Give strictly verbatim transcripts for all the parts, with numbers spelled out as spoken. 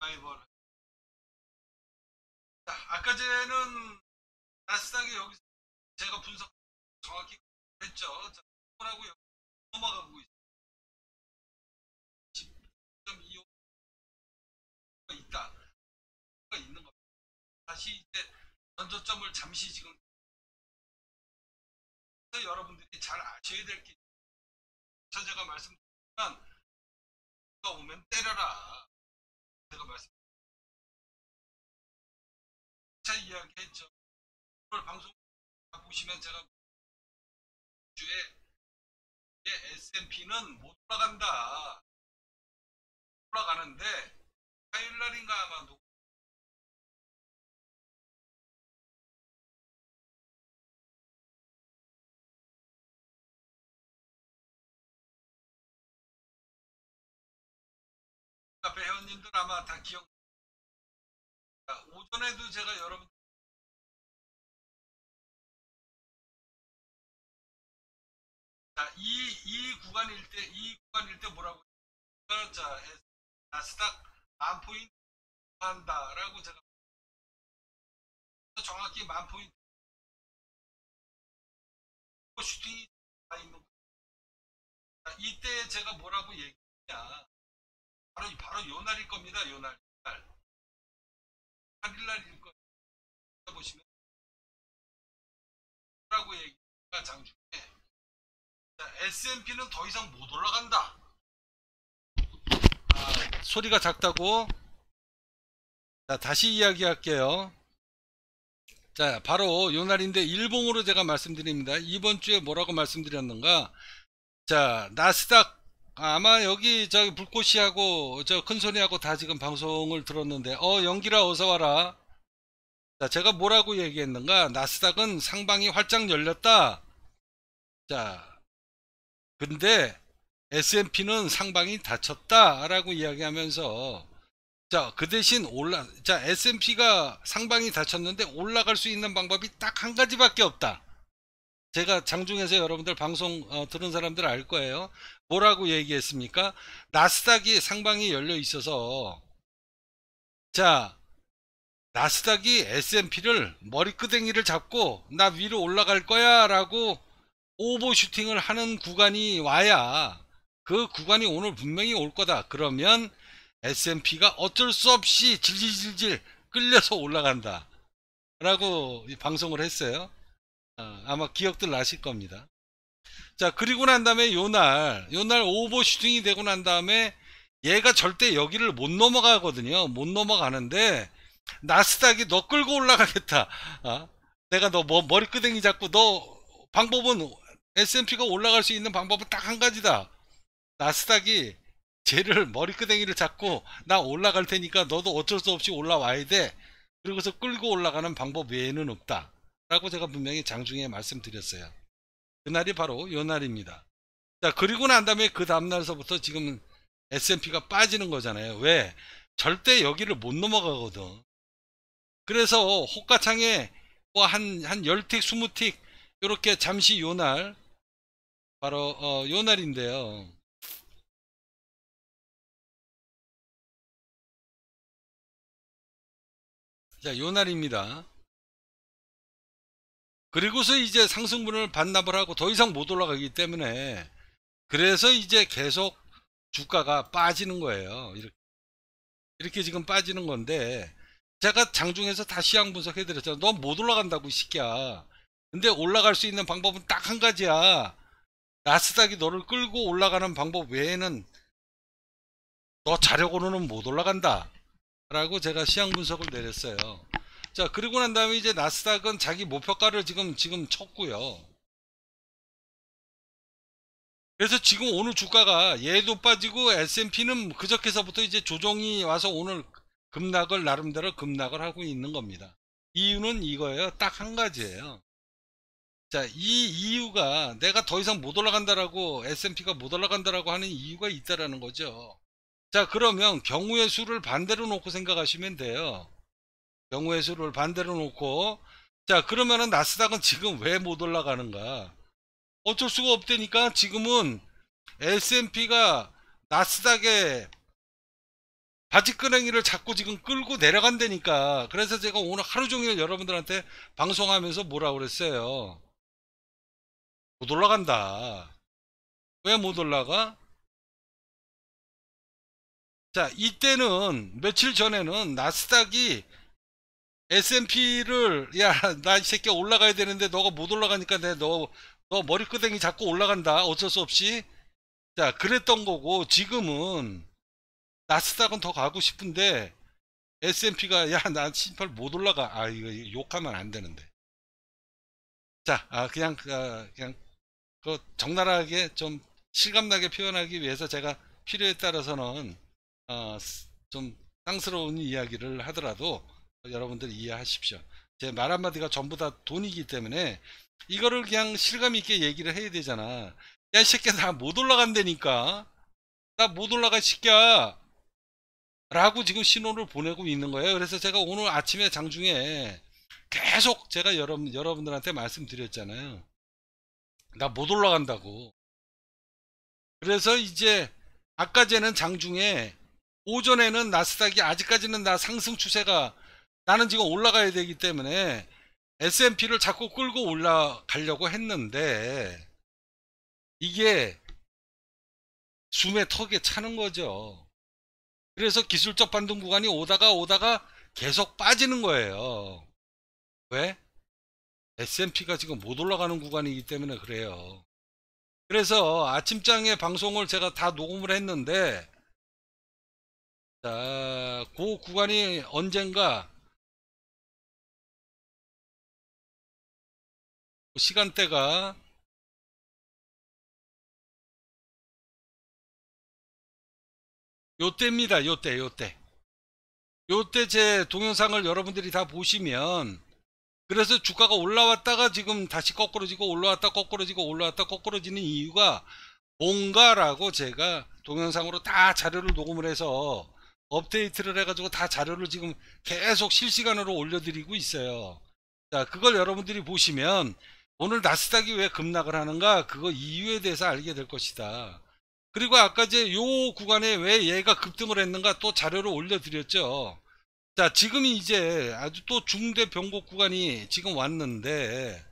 드라이버를. 자, 아까 전에는 나스닥이 여기서 제가 분석 정확히 했죠. 자, 하고 넘어가고 있어요. 십 점 이오가 있다. 있는 겁니다. 다시 이제 전저점을 잠시 지금 여러분들이 잘 아셔야 될 게 제가 말씀드리면 오면 때려라. 제가 말씀 자 이야기했죠. 오늘 방송 보시면 제가 주에 에스 앤 피는 못 올라간다. 올라가는데 화요일날인가 아마도 앞에 회원님들 아마 다 기억. 오전에도 제가 여러분 자, 이, 이 구간일 때, 이 구간일 때 뭐라고 자, 나스닥 만 포인트 한다라고 제가 정확히 만 포인트 슈팅이 다 있는 거. 자, 이때 제가 뭐라고 얘기했냐? 바로 바로 요 날일 겁니다. 요 날. 팔 일 날일 거예요. 보시면 라고 얘기가 장중에 에스 앤 피는 더 이상 못 올라간다. 아, 소리가 작다고. 자, 다시 이야기할게요. 자, 바로 요 날인데 일봉으로 제가 말씀드립니다. 이번 주에 뭐라고 말씀드렸는가? 자, 나스닥 아마 여기 저기 불꽃이하고 저 큰소리하고 다 지금 방송을 들었는데 어 연기라 어서 와라. 자, 제가 뭐라고 얘기했는가? 나스닥은 상방이 활짝 열렸다. 자, 근데 에스 앤 피는 상방이 닫혔다 라고 이야기하면서 자, 그 대신 올라 자 에스 앤 피가 상방이 닫혔는데 올라갈 수 있는 방법이 딱 한 가지밖에 없다. 제가 장중에서 여러분들 방송 어, 들은 사람들 알 거예요. 뭐라고 얘기했습니까? 나스닥이 상방이 열려 있어서 자 나스닥이 에스 앤 피를 머리끄댕이를 잡고 나 위로 올라갈 거야 라고 오버슈팅을 하는 구간이 와야 그 구간이 오늘 분명히 올 거다. 그러면 에스 앤 피가 어쩔 수 없이 질질질질 끌려서 올라간다 라고 방송을 했어요. 어, 아마 기억들 나실 겁니다. 자, 그리고 난 다음에 요날 요날 오버슈팅이 되고 난 다음에 얘가 절대 여기를 못 넘어가거든요. 못 넘어가는데 나스닥이 너 끌고 올라가겠다. 어? 내가 너 뭐 머리끄댕이 잡고 너 방법은 에스 앤 피가 올라갈 수 있는 방법은 딱 한 가지다. 나스닥이 쟤를 머리끄댕이를 잡고 나 올라갈 테니까 너도 어쩔 수 없이 올라와야 돼. 그리고서 끌고 올라가는 방법 외에는 없다 라고 제가 분명히 장중에 말씀드렸어요. 그날이 바로 요 날입니다. 자, 그리고 난 다음에 그 다음날서부터 지금 에스 앤 피가 빠지는 거잖아요. 왜? 절대 여기를 못 넘어가거든. 그래서 호가창에 뭐 한, 한 십 틱, 이십 틱 이렇게 잠시 요날 바로 어, 요날인데요. 자, 요날입니다. 그리고서 이제 상승분을 반납을 하고 더 이상 못 올라가기 때문에 그래서 이제 계속 주가가 빠지는 거예요. 이렇게, 이렇게 지금 빠지는 건데 제가 장중에서 다 시황 분석해 드렸잖아. 너 못 올라간다고 이 새끼야. 근데 올라갈 수 있는 방법은 딱 한 가지야. 나스닥이 너를 끌고 올라가는 방법 외에는 너 자력으로는 못 올라간다 라고 제가 시황 분석을 내렸어요. 자, 그리고 난 다음에 이제 나스닥은 자기 목표가를 지금 지금 쳤고요. 그래서 지금 오늘 주가가 얘도 빠지고 에스 앤 피는 그저께서부터 이제 조정이 와서 오늘 급락을 나름대로 급락을 하고 있는 겁니다. 이유는 이거예요. 딱 한 가지예요. 자, 이 이유가 내가 더 이상 못 올라간다라고 에스 앤 피가 못 올라간다라고 하는 이유가 있다라는 거죠. 자, 그러면 경우의 수를 반대로 놓고 생각하시면 돼요. 경우의 수를 반대로 놓고 자, 그러면은 나스닥은 지금 왜 못 올라가는가? 어쩔 수가 없다니까. 지금은 에스 앤 피가 나스닥에 바지끄댕이를 자꾸 지금 끌고 내려간다니까. 그래서 제가 오늘 하루 종일 여러분들한테 방송하면서 뭐라 그랬어요. 못 올라간다. 왜 못 올라가? 자, 이때는 며칠 전에는 나스닥이 에스앤피를 야, 나 이 새끼 올라가야 되는데 너가 못 올라가니까 내 너 너 머리끄댕이 자꾸 올라간다. 어쩔 수 없이. 자, 그랬던 거고 지금은 나스닥은 더 가고 싶은데 에스앤피가 야, 나 신발 못 올라가. 아, 이거 욕하면 안 되는데. 자, 아, 그냥 아, 그냥 그 적나라하게 좀 실감나게 표현하기 위해서 제가 필요에 따라서는 어, 좀 쌍스러운 이야기를 하더라도 여러분들 이해하십시오. 제 말 한마디가 전부 다 돈이기 때문에 이거를 그냥 실감 있게 얘기를 해야 되잖아. 야, 이 새끼야, 나 못 올라간다니까. 나 못 올라가, 이 새끼야. 라고 지금 신호를 보내고 있는 거예요. 그래서 제가 오늘 아침에 장중에 계속 제가 여러분, 여러분들한테 말씀드렸잖아요. 나 못 올라간다고. 그래서 이제 아까 전에는 장중에 오전에는 나스닥이 아직까지는 나 상승 추세가 나는 지금 올라가야 되기 때문에 에스앤피를 자꾸 끌고 올라가려고 했는데 이게 숨에 턱에 차는 거죠. 그래서 기술적 반등 구간이 오다가 오다가 계속 빠지는 거예요. 왜? 에스앤피가 지금 못 올라가는 구간이기 때문에 그래요. 그래서 아침장에 방송을 제가 다 녹음을 했는데 자, 그 구간이 언젠가 시간대가 요때입니다. 요때 요때 요때 제 동영상을 여러분들이 다 보시면 그래서 주가가 올라왔다가 지금 다시 거꾸로지고 올라왔다 거꾸로지고 올라왔다 거꾸로지는 이유가 뭔가라고 제가 동영상으로 다 자료를 녹음을 해서 업데이트를 해가지고 다 자료를 지금 계속 실시간으로 올려드리고 있어요. 자, 그걸 여러분들이 보시면 오늘 나스닥이 왜 급락을 하는가 그거 이유에 대해서 알게 될 것이다. 그리고 아까 이제 요 구간에 왜 얘가 급등을 했는가 또 자료를 올려드렸죠. 자, 지금이 이제 아주 또 중대 변곡 구간이 지금 왔는데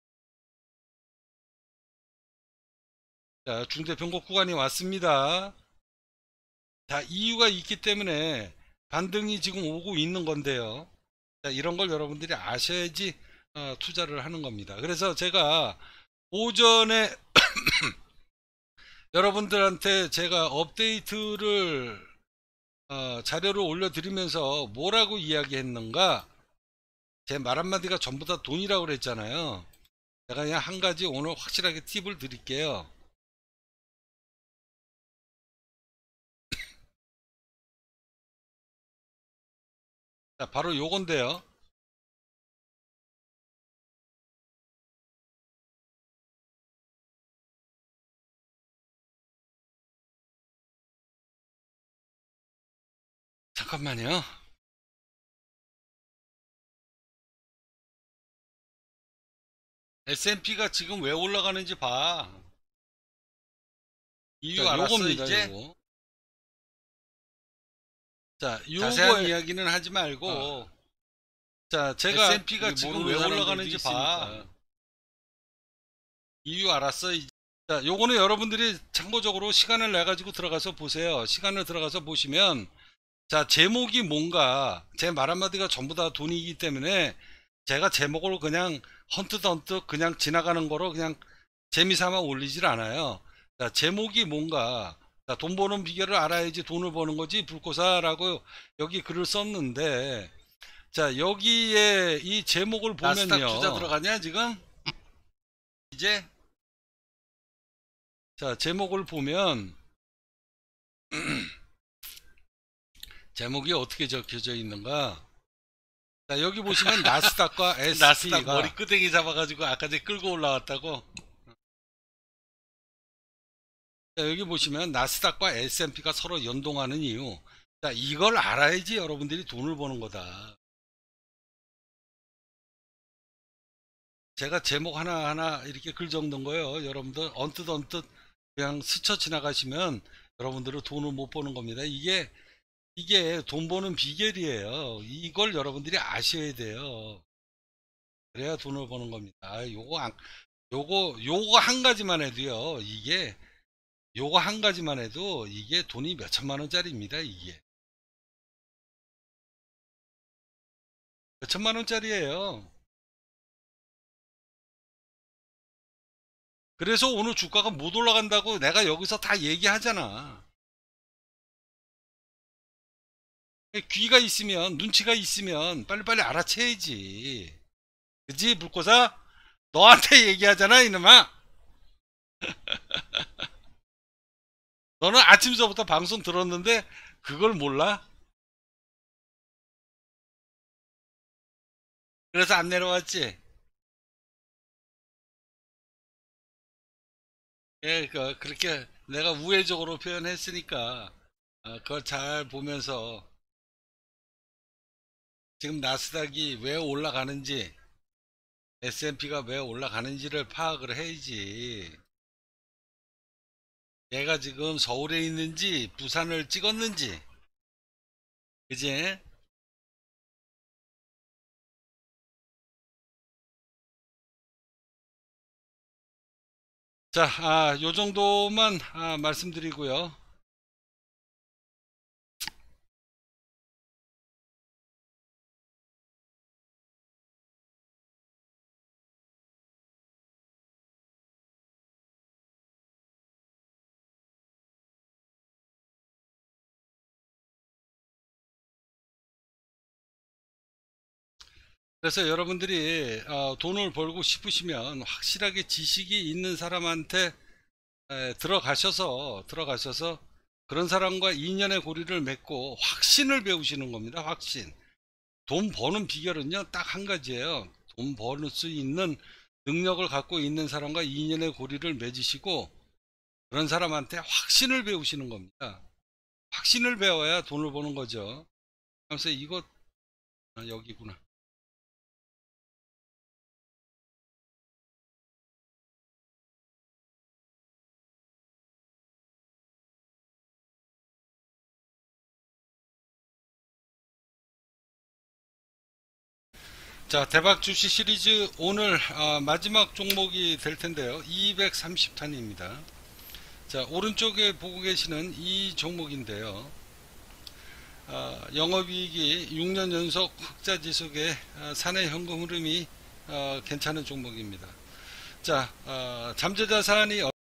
자, 중대 변곡 구간이 왔습니다. 자, 이유가 있기 때문에 반등이 지금 오고 있는 건데요. 자, 이런 걸 여러분들이 아셔야지 어, 투자를 하는 겁니다. 그래서 제가 오전에 여러분들한테 제가 업데이트를 어, 자료를 올려드리면서 뭐라고 이야기했는가 제 말 한마디가 전부 다 돈이라고 그랬잖아요. 제가 그냥 한 가지 오늘 확실하게 팁을 드릴게요. 자, 바로 요건데요. 잠깐만요. 에스앤피가 지금 왜 올라가는지 봐. 이유 자, 알았어 요겁니다, 이제. 요거. 자, 자세한 이야기는 하지 말고 어. 자, 제가 에스앤피가 지금 왜 올라가는지 봐. 이유 알았어 이제. 자, 요거는 여러분들이 참고적으로 시간을 내 가지고 들어가서 보세요. 시간을 들어가서 보시면 자, 제목이 뭔가 제 말 한마디가 전부 다 돈이기 때문에 제가 제목을 그냥 헌뜩헌뜩 그냥 지나가는 거로 그냥 재미삼아 올리질 않아요. 자, 제목이 뭔가 자, 돈 버는 비결을 알아야지 돈을 버는 거지 불코사라고 여기 글을 썼는데 자, 여기에 이 제목을 보면요. 나스닥 투자 들어가냐 지금? 이제 자, 제목을 보면 제목이 어떻게 적혀져 있는가? 자, 여기 보시면 나스닥과 에스피가 나스닥 머리끄댕이 잡아가지고 아까 전에 끌고 올라왔다고. 자, 여기 보시면 나스닥과 에스앤피가 서로 연동하는 이유. 자, 이걸 알아야지 여러분들이 돈을 버는 거다. 제가 제목 하나하나 이렇게 글 적는 거예요. 여러분들 언뜻 언뜻 그냥 스쳐 지나가시면 여러분들은 돈을 못 버는 겁니다. 이게 이게 돈 버는 비결이에요. 이걸 여러분들이 아셔야 돼요. 그래야 돈을 버는 겁니다. 아, 요거 안, 요거 요거 한 가지만 해도요. 이게 요거 한 가지만 해도 이게 돈이 몇 천만 원짜리입니다. 이게 몇 천만 원짜리예요. 그래서 오늘 주가가 못 올라간다고 내가 여기서 다 얘기하잖아. 귀가 있으면, 눈치가 있으면 빨리빨리 알아채야지. 그지 불꽃아? 너한테 얘기하잖아 이놈아. 너는 아침서부터 방송 들었는데 그걸 몰라? 그래서 안 내려왔지. 예, 그, 그렇게 내가 우회적으로 표현했으니까 어, 그걸 잘 보면서 지금 나스닥이 왜 올라가는지, 에스 앤 피가 왜 올라가는지를 파악을 해야지. 얘가 지금 서울에 있는지 부산을 찍었는지, 그지? 자, 아, 요 정도만 아, 말씀드리고요. 그래서 여러분들이 어, 돈을 벌고 싶으시면 확실하게 지식이 있는 사람한테 에, 들어가셔서 들어가셔서 그런 사람과 인연의 고리를 맺고 확신을 배우시는 겁니다. 확신. 돈 버는 비결은요 딱 한 가지예요. 돈 버는 수 있는 능력을 갖고 있는 사람과 인연의 고리를 맺으시고 그런 사람한테 확신을 배우시는 겁니다. 확신을 배워야 돈을 버는 거죠. 그래서 이거 아, 여기구나. 자, 대박 주식 시리즈 오늘 아, 마지막 종목이 될 텐데요. 이백삼십 탄입니다. 자, 오른쪽에 보고 계시는 이 종목인데요. 아, 영업이익이 육 년 연속 흑자 지속에 아, 사내 현금 흐름이 아, 괜찮은 종목입니다. 자, 아, 잠재자산이